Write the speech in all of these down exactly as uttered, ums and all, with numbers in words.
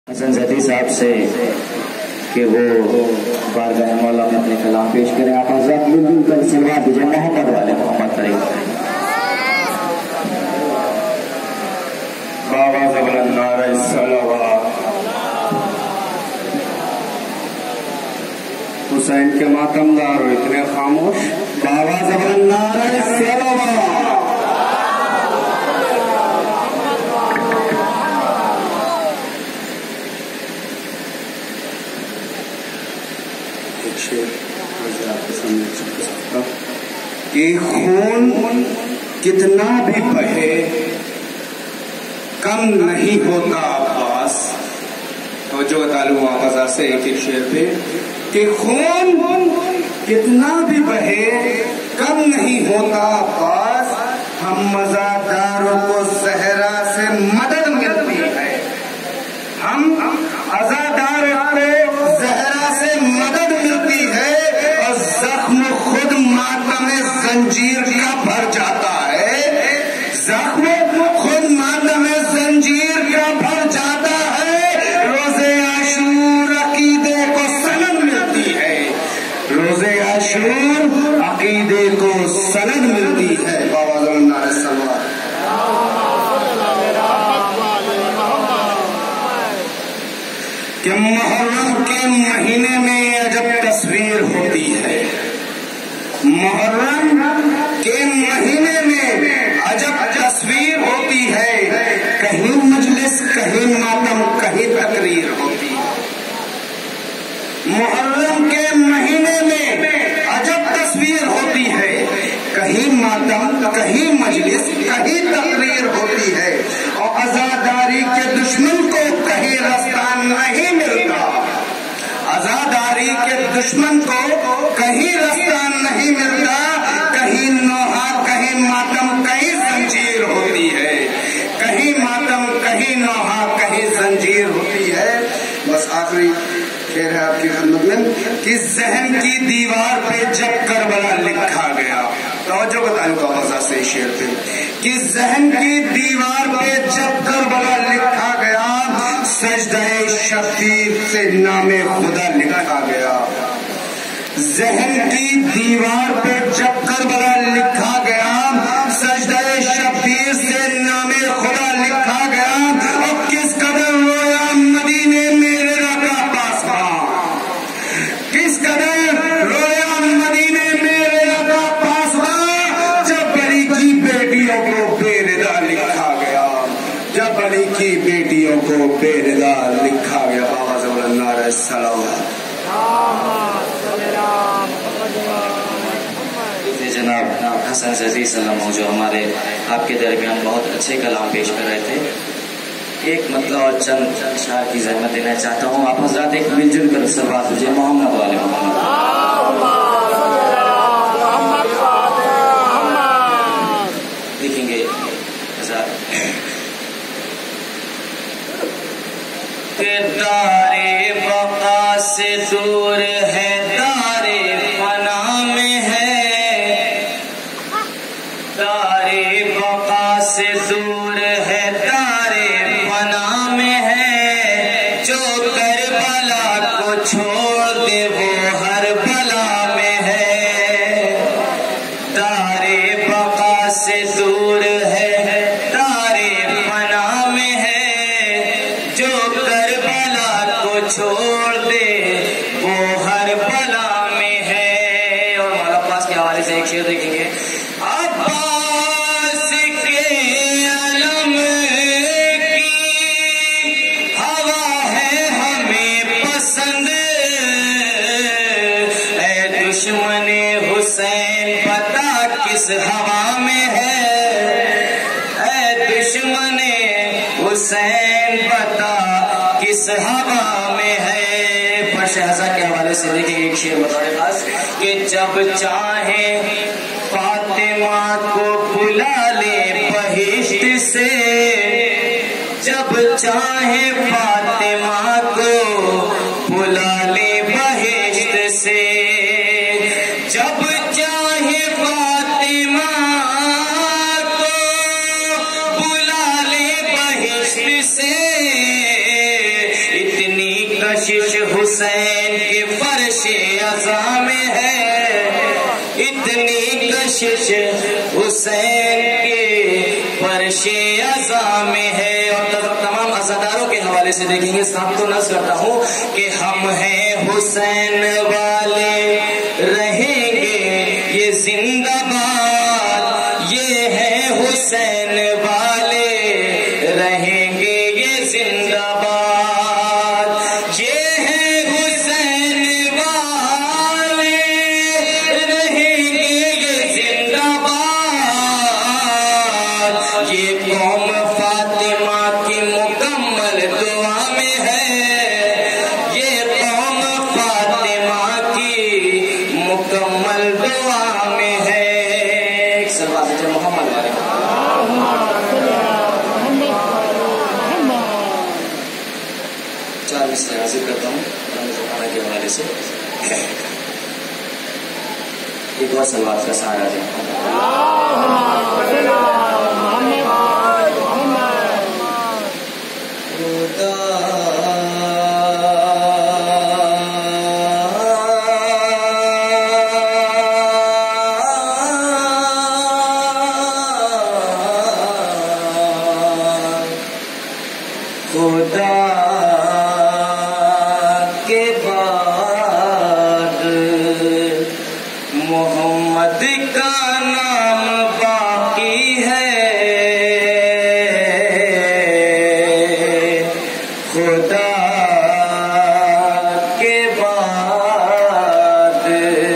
حسن زیدی صاحب سے کہ وہ بارگاہ مولا میں اپنے کلام پیش کریں. آپ حضرات مل مل کر سلوات دیجیے محمد والے محمد کریم. بابا زبلن نعرہ صلوات. حسین کے ماتم دار اتنے خاموش. بابا زبلن نعرہ صلوات. کہ خون کتنا بھی بہے کم نہیں ہوتا عباس. توجہ تعلق آغازہ سے ایک ایک شعر پہ کہ خون کتنا بھی بہے کم نہیں ہوتا عباس. ہم مزاداروں کو زہرا سے مدد ملتی ہے. ہم عزاداروں کو زہرا سے مدد ملتی ہے اور زخم خود ماتم زنجیر کا بھر جاتا ہے. زخم خود ماتم زنجیر کا بھر جاتا ہے. روزے عاشور عقیدے کو سند ملتی ہے. روزے عاشور عقیدے کو سند ملتی ہے. بابا زبلن نعرہ صلوات. کہ محرم کے مہینے میں عجب تصویر ہوتی ہے. محرم کے مہینے میں عجب تصویر ہوتی ہے. کہیں مجلس کہیں ماتم کہیں تقریر ہوتی ہے. محرم کے مہینے میں عجب تصویر ہوتی ہے. کہیں ماتم کہیں مجلس کہیں تقریر ہوتی ہے. اور عزاداری کے دشمن کو کہیں رستہ نہیں ملتا. عزاداری کے دشمن کو کہیں رستہ نہیں ملتا. کہیں نوحہ کہیں ماتم کہیں زنجیر ہوتی ہے. کہیں ماتم کہیں نوحہ کہیں زنجیر ہوتی ہے. بس آخری شعر ہے آپ کی خدمت میں کہ ذہن کی دیوار پہ جب کربلا لکھا گیا. توجہ بتائیں تو آغازہ سے شعر پہ کہ ذہن کی دیوار پہ جب کربلا لکھا گیا. سجدہ شفیع سے نام خدا لکھا گیا. ذہن کی دیوار پہ جب کربلا لکھا گیا. سجدہ شفیع سے نام خدا لکھا گیا. اور کس قدر رویا مدینے میرے رکا پاسباں. کس قدر رویا مدینے میرے رکا پاسباں. جب علی کی بیٹیوں کو بے ردا لکھا گیا. جب علی کی بیٹیوں کو بے ردا لکھا گیا. بابا زبلن نعرہ صلوات. جناب حسن زیدی سلام جو ہمارے آپ کے درمیان بہت اچھے کلام پیش کر رہے تھے. ایک مطلب اور چند اشعار کی زحمت دینا چاہتا ہوں. آپ حضرات ایک مل جل کر سلوات دیجیے محمد والے محمد. دیکھیں گے کہ دارے بقا سے دور ہے دارے فنا میں ہے. دارے بقا سے دور ہے دارے فنا میں ہے. جو کربلا کو چھوڑ دے وہ ہر بلا میں ہے. دارے بقا سے دور ہے دارے فنا میں ہے. جو کربلا کو چھوڑ دے وہ ہر بلا میں ہے. اور مولا عباس کے حوالے سے ایک شعر دیکھیں گے. عباس کے علم کی ہوا ہے ہمیں پسند. اے دشمن حسین بتا کس ہوا میں ہے. اے دشمن حسین بتا کس ہوا میں ہے. فرش حضا کے حوالے سے دیکھیں ایک شعر بطور خاص کہ جب چاہیں فاطمہ کو بلا لے بہشت سے. جب چاہیں فاطمہ کو بلا لے بہشت سے. جب چاہیں فاطمہ کو بلا لے بہشت سے. کشش حسین کے فرش عزا میں ہے، اتنی کشش حسین کے فرش عزا میں ہے۔ اور تمام عزاداروں کے حوالے سے دیکھیں گے، صاحب تو نظر کرتا ہوں کہ ہم ہیں حسین والے رہیں گے یہ زندہ باد، یہ ہے حسین والے رہیں گے یہ زندہ باد، یہ ہے حسین والے رہیں گے یہ زندہ باد، یہ قوم فاطمہ کی مکمل دعا میں ہے، یہ قوم فاطمہ کی مکمل دعا میں ہے۔ ایک سلوات ہے محمد والے چار مصرے حاضر کرتا ہوں زمانہ کے حوالے سے۔ ایک اور سلوات کا سہارا دیں۔ خدا کے بعد محمد کا نام باقی ہے، خدا کے بعد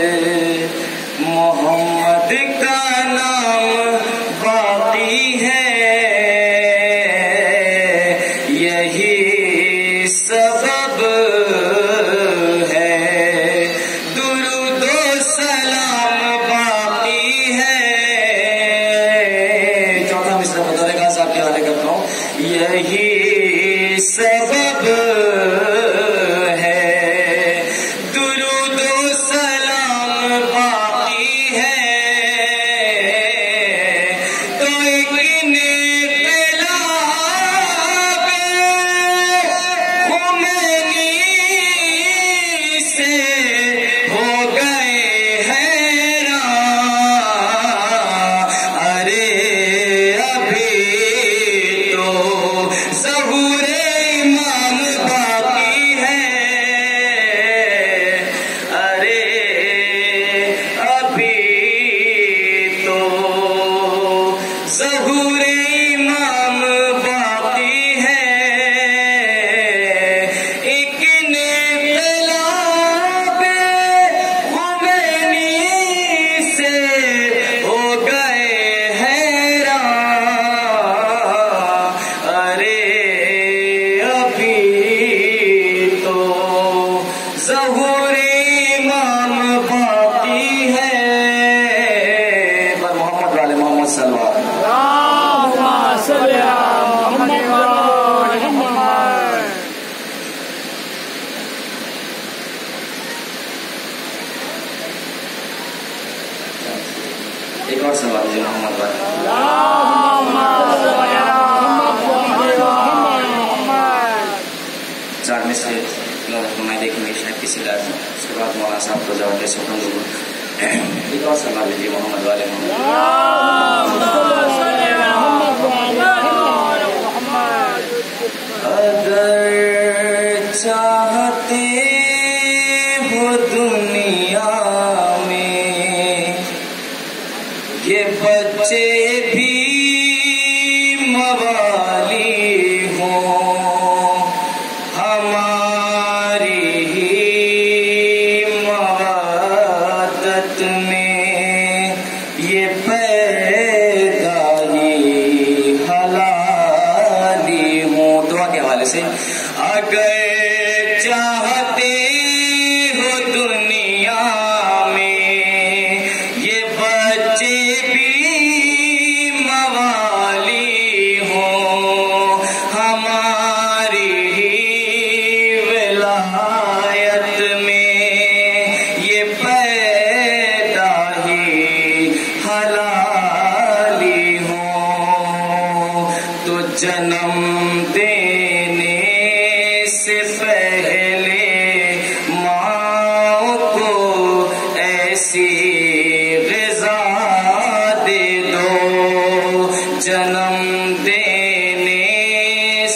محمد کا نام باقی ہے، یہی سبب ہے درود و سلام باقی ہے۔ چوتھا مصرع بطور خاص صاحب کے حوالے کرتا ہوں۔ یہی سبب ہے درود و سلام باقی ہے، تو ایک ظہور امام باقی ہے، ایک انقلاب خمینی سے ہو گئے حیران، ارے ابھی تو ظہور امام باقی ہے۔ پر محمد والے محمد صلی اللہ علیہ وسلم ایک اور سوال ہے محمد والے۔ چار میں سے میں دیکھیں گے شاید کسی کا اس کے بعد مولانا صاحب کو جواب دے سکوں گا۔ ایک اور سوال ہے محمد والے اگر چاہتے ہو دنیا میں یہ بچے بھی موالی ہوں، ہماری ہی موادت میں یہ پیدا ہی حلالی ہوں۔ دعا کے حوالے سے اگر چاہتے ہو دنیا میں یہ بچے بھی موالی ہوں، ہماری ہی ولایت میں یہ پیدا ہی حلالی ہوں، تو جنم دینے سے پہلے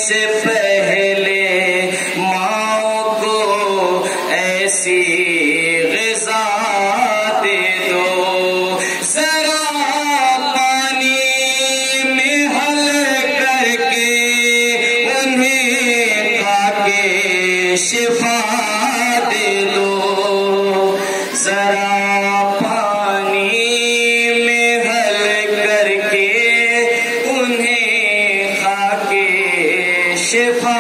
سے پہلے ماں کو ایسی غذا دے دو، ذرا پانی میں حل کر کے انہیں کھا کے شفا دے دو، ذرا پانی میں حل کر کے انہیں کھا کے شفا